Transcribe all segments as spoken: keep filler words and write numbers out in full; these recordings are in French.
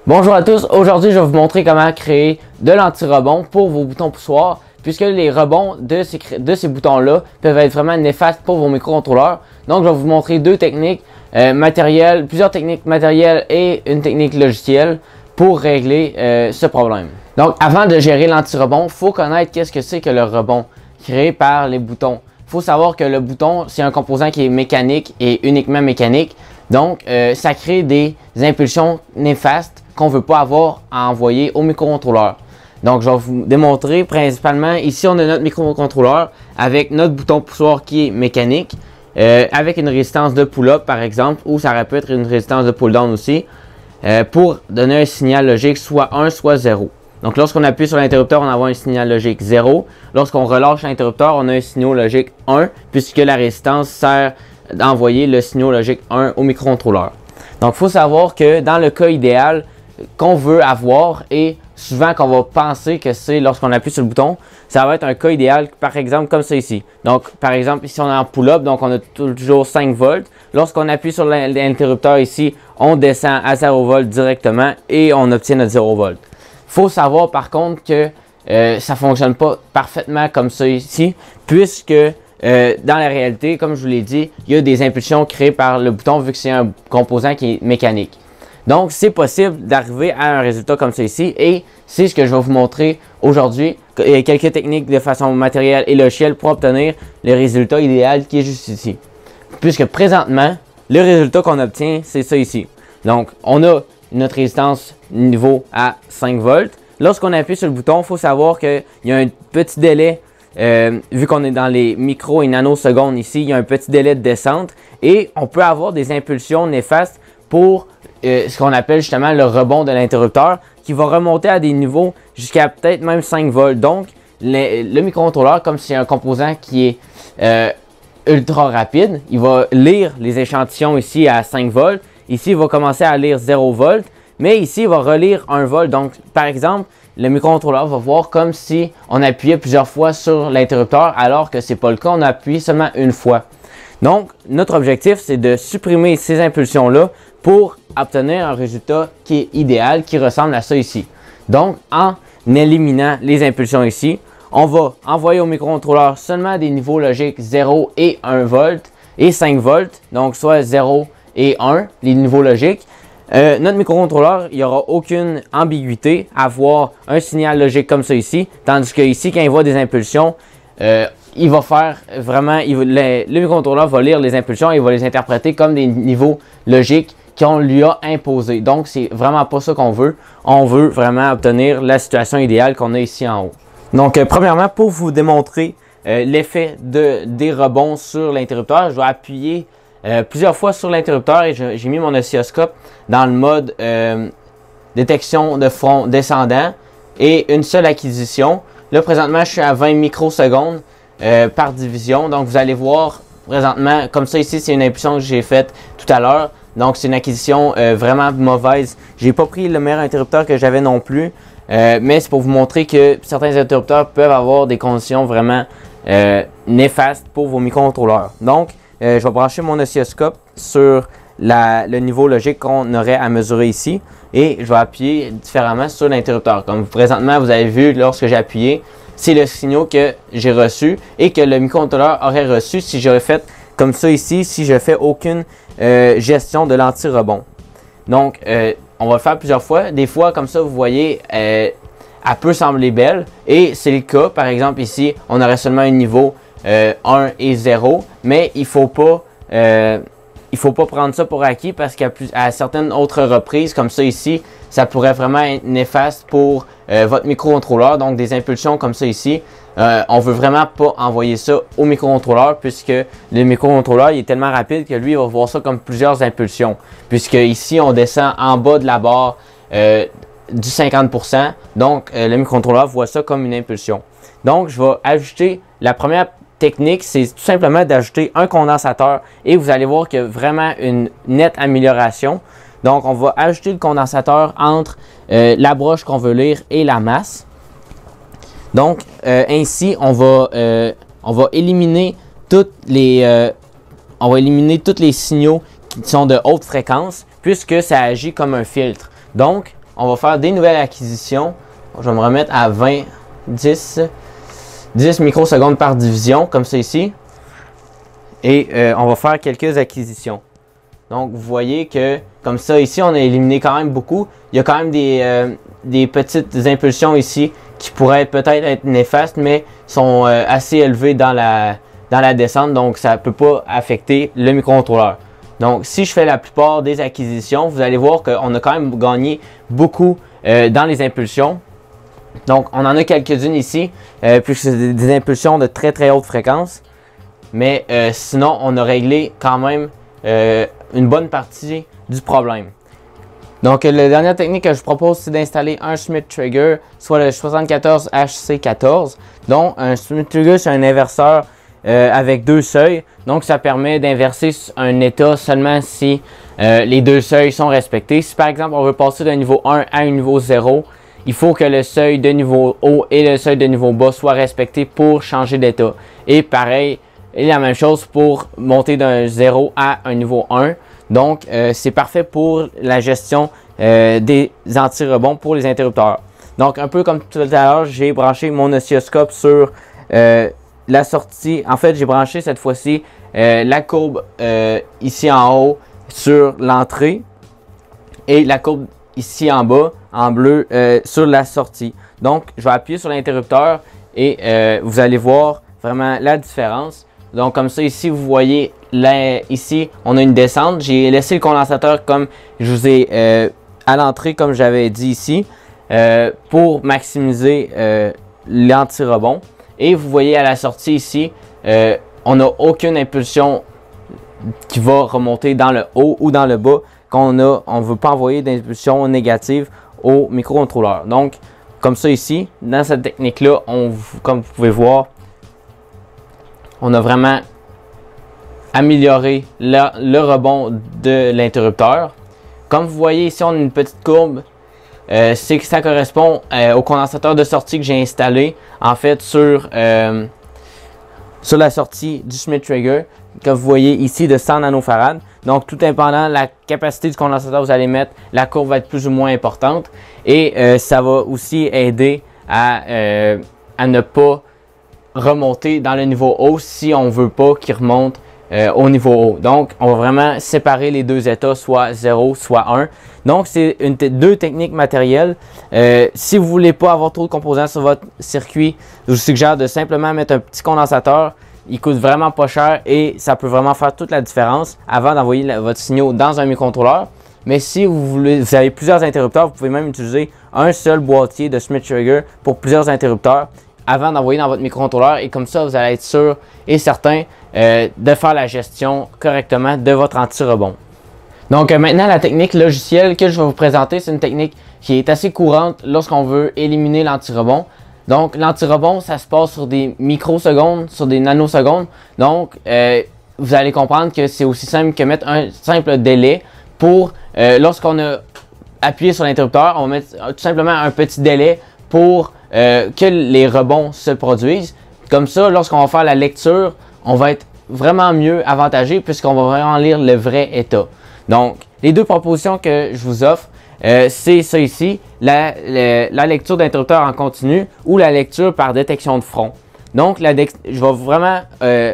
Bonjour à tous, aujourd'hui je vais vous montrer comment créer de l'anti-rebond pour vos boutons poussoirs, puisque les rebonds de ces, de ces boutons-là peuvent être vraiment néfastes pour vos microcontrôleurs. Donc je vais vous montrer deux techniques euh, matérielles, plusieurs techniques matérielles et une technique logicielle pour régler euh, ce problème. Donc avant de gérer l'anti-rebond, il faut connaître qu'est-ce que c'est que le rebond créé par les boutons. Il faut savoir que le bouton, c'est un composant qui est mécanique et uniquement mécanique. Donc euh, ça crée des impulsions néfastes qu'on ne veut pas avoir à envoyer au microcontrôleur. Donc je vais vous démontrer principalement, ici on a notre microcontrôleur avec notre bouton poussoir qui est mécanique, euh, avec une résistance de pull-up par exemple, ou ça peut être une résistance de pull-down aussi, euh, pour donner un signal logique soit un soit zéro. Donc lorsqu'on appuie sur l'interrupteur, on envoie un signal logique zéro. Lorsqu'on relâche l'interrupteur, on a un signal logique un, puisque la résistance sert d'envoyer le signal logique un au microcontrôleur. Donc il faut savoir que dans le cas idéal qu'on veut avoir, et souvent qu'on va penser que c'est lorsqu'on appuie sur le bouton, ça va être un cas idéal, par exemple comme ça ici. Donc par exemple ici on est en pull-up, donc on a toujours cinq volts. Lorsqu'on appuie sur l'interrupteur ici, on descend à zéro volt directement et on obtient notre zéro volt. Il faut savoir par contre que euh, ça ne fonctionne pas parfaitement comme ça ici, puisque euh, dans la réalité, comme je vous l'ai dit, il y a des impulsions créées par le bouton vu que c'est un composant qui est mécanique. Donc, c'est possible d'arriver à un résultat comme ça ici, et c'est ce que je vais vous montrer aujourd'hui. Il y a quelques techniques de façon matérielle et logicielle pour obtenir le résultat idéal qui est juste ici. Puisque présentement, le résultat qu'on obtient, c'est ça ici. Donc, on a notre résistance niveau à cinq volts. Lorsqu'on appuie sur le bouton, il faut savoir qu'il y a un petit délai, euh, vu qu'on est dans les micro et nanosecondes ici, il y a un petit délai de descente, et on peut avoir des impulsions néfastes pour Euh, ce qu'on appelle justement le rebond de l'interrupteur, qui va remonter à des niveaux jusqu'à peut-être même cinq volts. Donc le, le microcontrôleur, comme c'est un composant qui est euh, ultra rapide, il va lire les échantillons ici à cinq volts. Ici il va commencer à lire zéro volt, mais ici il va relire un volt. Donc par exemple, le microcontrôleur va voir comme si on appuyait plusieurs fois sur l'interrupteur, alors que ce n'est pas le cas, on appuie seulement une fois. Donc notre objectif, c'est de supprimer ces impulsions là pour obtenir un résultat qui est idéal, qui ressemble à ça ici. Donc, en éliminant les impulsions ici, on va envoyer au microcontrôleur seulement des niveaux logiques zéro et un volt et cinq volts, donc soit zéro et un, les niveaux logiques. Euh, notre microcontrôleur, il n'y aura aucune ambiguïté à voir un signal logique comme ça ici, tandis que ici, quand il voit des impulsions, euh, il va faire vraiment, il va, le, le microcontrôleur va lire les impulsions et il va les interpréter comme des niveaux logiques qu'on lui a imposé. Donc, c'est vraiment pas ça qu'on veut. On veut vraiment obtenir la situation idéale qu'on a ici en haut. Donc, euh, premièrement, pour vous démontrer euh, l'effet de, des rebonds sur l'interrupteur, je vais appuyer euh, plusieurs fois sur l'interrupteur et j'ai mis mon oscilloscope dans le mode euh, détection de front descendant et une seule acquisition. Là, présentement, je suis à vingt microsecondes euh, par division. Donc, vous allez voir présentement, comme ça ici, c'est une impulsion que j'ai faite tout à l'heure. Donc, c'est une acquisition euh, vraiment mauvaise. J'ai pas pris le meilleur interrupteur que j'avais non plus. Euh, mais c'est pour vous montrer que certains interrupteurs peuvent avoir des conditions vraiment euh, néfastes pour vos microcontrôleurs. Donc, euh, je vais brancher mon oscilloscope sur la, le niveau logique qu'on aurait à mesurer ici. Et je vais appuyer différemment sur l'interrupteur. Comme présentement, vous avez vu, lorsque j'ai appuyé, c'est le signal que j'ai reçu et que le microcontrôleur aurait reçu si j'aurais fait comme ça ici, si je fais aucune euh, gestion de l'anti-rebond. Donc, euh, on va le faire plusieurs fois. Des fois, comme ça, vous voyez, euh, elle peut sembler belle. Et c'est le cas. Par exemple, ici, on aurait seulement un niveau euh, un et zéro. Mais il ne faut pas... Euh, Il ne faut pas prendre ça pour acquis parce qu'à à certaines autres reprises, comme ça ici, ça pourrait vraiment être néfaste pour euh, votre microcontrôleur. Donc des impulsions comme ça ici, euh, on ne veut vraiment pas envoyer ça au microcontrôleur puisque le microcontrôleur il est tellement rapide que lui il va voir ça comme plusieurs impulsions. Puisque ici on descend en bas de la barre euh, du cinquante pour cent, donc euh, le microcontrôleur voit ça comme une impulsion. Donc je vais ajouter la première technique, c'est tout simplement d'ajouter un condensateur et vous allez voir qu'il y a vraiment une nette amélioration. Donc, on va ajouter le condensateur entre euh, la broche qu'on veut lire et la masse. Donc, euh, ainsi, on va, euh, on va éliminer toutes les, euh, on va éliminer tous les signaux qui sont de haute fréquence puisque ça agit comme un filtre. Donc, on va faire des nouvelles acquisitions. Je vais me remettre à vingt, dix, dix microsecondes par division, comme ça ici. Et euh, on va faire quelques acquisitions. Donc, vous voyez que, comme ça, ici, on a éliminé quand même beaucoup. Il y a quand même des, euh, des petites impulsions ici qui pourraient peut-être être néfastes, mais sont euh, assez élevées dans la, dans la descente. Donc, ça ne peut pas affecter le microcontrôleur. Donc, si je fais la plupart des acquisitions, vous allez voir qu'on a quand même gagné beaucoup euh, dans les impulsions. Donc, on en a quelques-unes ici, euh, puisque c'est des, des impulsions de très très haute fréquence. Mais euh, sinon, on a réglé quand même euh, une bonne partie du problème. Donc, la dernière technique que je vous propose, c'est d'installer un Schmitt Trigger, soit le soixante-quatorze H C quatorze. Donc, un Schmitt Trigger, c'est un inverseur euh, avec deux seuils. Donc, ça permet d'inverser un état seulement si euh, les deux seuils sont respectés. Si par exemple, on veut passer d'un niveau un à un niveau zéro, il faut que le seuil de niveau haut et le seuil de niveau bas soient respectés pour changer d'état. Et pareil, et la même chose pour monter d'un zéro à un niveau un. Donc, euh, c'est parfait pour la gestion euh, des anti-rebonds pour les interrupteurs. Donc, un peu comme tout à l'heure, j'ai branché mon oscilloscope sur euh, la sortie. En fait, j'ai branché cette fois-ci euh, la courbe euh, ici en haut sur l'entrée et la courbe ici en bas, en bleu, euh, sur la sortie. Donc, je vais appuyer sur l'interrupteur et euh, vous allez voir vraiment la différence. Donc, comme ça, ici, vous voyez, là, ici, on a une descente. J'ai laissé le condensateur comme je vous ai euh, à l'entrée, comme j'avais dit ici, euh, pour maximiser euh, l'anti-rebond. Et vous voyez à la sortie ici, euh, on n'a aucune impulsion qui va remonter dans le haut ou dans le bas. Qu'on a, on ne veut pas envoyer d'impulsion négative au microcontrôleur. Donc, comme ça ici, dans cette technique-là, comme vous pouvez voir, on a vraiment amélioré le, le rebond de l'interrupteur. Comme vous voyez ici, on a une petite courbe. Euh, c'est que ça correspond euh, au condensateur de sortie que j'ai installé en fait sur, euh, sur la sortie du Schmitt Trigger, que vous voyez ici de cent nanofarad. Donc, tout dépendant de la capacité du condensateur que vous allez mettre, la courbe va être plus ou moins importante. Et euh, ça va aussi aider à, euh, à ne pas remonter dans le niveau haut si on ne veut pas qu'il remonte euh, au niveau haut. Donc, on va vraiment séparer les deux états, soit zéro, soit un. Donc, c'est deux techniques matérielles. Euh, si vous ne voulez pas avoir trop de composants sur votre circuit, je vous suggère de simplement mettre un petit condensateur. Il coûte vraiment pas cher et ça peut vraiment faire toute la différence avant d'envoyer votre signal dans un microcontrôleur. Mais si vous, voulez, vous avez plusieurs interrupteurs, vous pouvez même utiliser un seul boîtier de Schmitt Trigger pour plusieurs interrupteurs avant d'envoyer dans votre microcontrôleur. Et comme ça, vous allez être sûr et certain euh, de faire la gestion correctement de votre anti-rebond. Donc euh, maintenant, la technique logicielle que je vais vous présenter, c'est une technique qui est assez courante lorsqu'on veut éliminer l'anti-rebond. Donc, l'anti-rebond, ça se passe sur des microsecondes, sur des nanosecondes. Donc, euh, vous allez comprendre que c'est aussi simple que mettre un simple délai pour, euh, lorsqu'on a appuyé sur l'interrupteur, on va mettre tout simplement un petit délai pour euh, que les rebonds se produisent. Comme ça, lorsqu'on va faire la lecture, on va être vraiment mieux avantagé puisqu'on va vraiment lire le vrai état. Donc, les deux propositions que je vous offre, Euh, c'est ça ici, la, la, la lecture d'interrupteur en continu ou la lecture par détection de front. Donc, la je vais vraiment euh,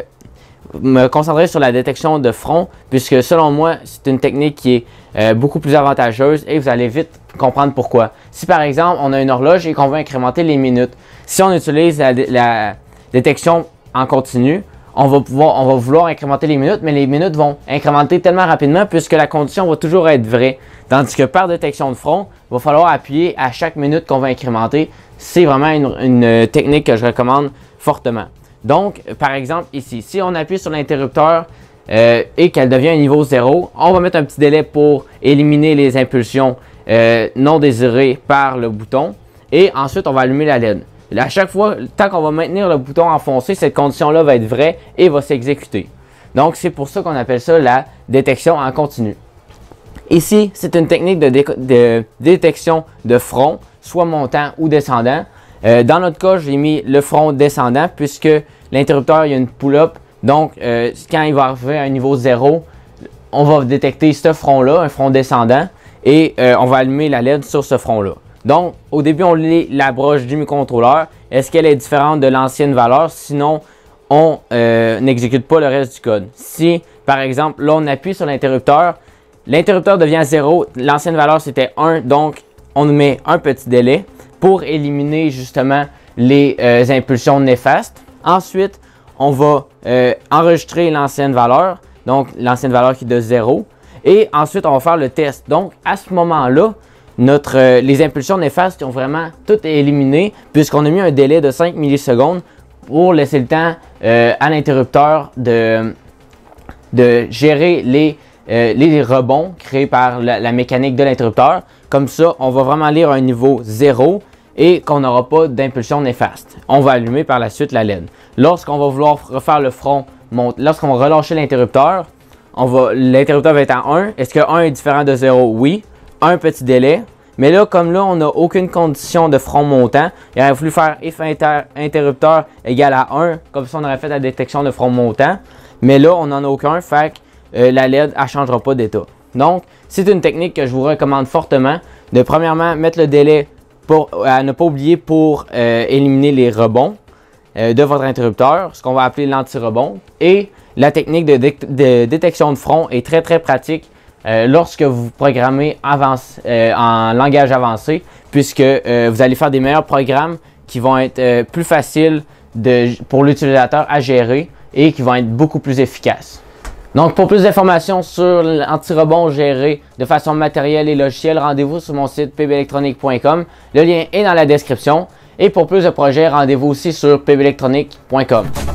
me concentrer sur la détection de front puisque selon moi, c'est une technique qui est euh, beaucoup plus avantageuse et vous allez vite comprendre pourquoi. Si par exemple, on a une horloge et qu'on veut incrémenter les minutes, si on utilise la, la détection en continu, on va, pouvoir, on va vouloir incrémenter les minutes, mais les minutes vont incrémenter tellement rapidement puisque la condition va toujours être vraie. Tandis que par détection de front, il va falloir appuyer à chaque minute qu'on va incrémenter. C'est vraiment une, une technique que je recommande fortement. Donc, par exemple, ici, si on appuie sur l'interrupteur euh, et qu'elle devient un niveau zéro, on va mettre un petit délai pour éliminer les impulsions euh, non désirées par le bouton. Et ensuite, on va allumer la L E D. À chaque fois, tant qu'on va maintenir le bouton enfoncé, cette condition-là va être vraie et va s'exécuter. Donc, c'est pour ça qu'on appelle ça la détection en continu. Ici, c'est une technique de, dé de détection de front, soit montant ou descendant. Euh, dans notre cas, j'ai mis le front descendant puisque l'interrupteur, il y a une pull-up. Donc, euh, quand il va arriver à un niveau zéro, on va détecter ce front-là, un front descendant. et euh, on va allumer la L E D sur ce front-là. Donc, au début, on lit la broche du microcontrôleur. Est-ce qu'elle est différente de l'ancienne valeur? Sinon, on euh, n'exécute pas le reste du code. Si, par exemple, là, on appuie sur l'interrupteur, l'interrupteur devient zéro, l'ancienne valeur c'était un, donc on met un petit délai pour éliminer justement les euh, impulsions néfastes. Ensuite, on va euh, enregistrer l'ancienne valeur, donc l'ancienne valeur qui est de zéro. Et ensuite, on va faire le test. Donc, à ce moment-là, notre, euh, les impulsions néfastes ont vraiment toutes éliminées puisqu'on a mis un délai de cinq millisecondes pour laisser le temps euh, à l'interrupteur de, de gérer les, euh, les rebonds créés par la, la mécanique de l'interrupteur. Comme ça, on va vraiment lire un niveau zéro et qu'on n'aura pas d'impulsion néfaste. On va allumer par la suite la L E D. Lorsqu'on va vouloir refaire le front, lorsqu'on va relâcher l'interrupteur, l'interrupteur va être à un. Est-ce que un est différent de zéro? Oui. Un petit délai. Mais là, comme là, on n'a aucune condition de front montant, il aurait fallu faire if inter interrupteur égal à un. Comme ça, on aurait fait la détection de front montant. Mais là, on n'en a aucun. Fait que euh, la L E D, elle ne changera pas d'état. Donc, c'est une technique que je vous recommande fortement. De premièrement, mettre le délai pour, à ne pas oublier pour euh, éliminer les rebonds euh, de votre interrupteur, ce qu'on va appeler l'anti-rebond. Et la technique de, dé de détection de front est très très pratique euh, lorsque vous programmez avance, euh, en langage avancé, puisque euh, vous allez faire des meilleurs programmes qui vont être euh, plus faciles de, pour l'utilisateur à gérer et qui vont être beaucoup plus efficaces. Donc, pour plus d'informations sur l'anti-rebond géré de façon matérielle et logicielle, rendez-vous sur mon site p b electronic point com. Le lien est dans la description. Et pour plus de projets, rendez-vous aussi sur p b electronic point com.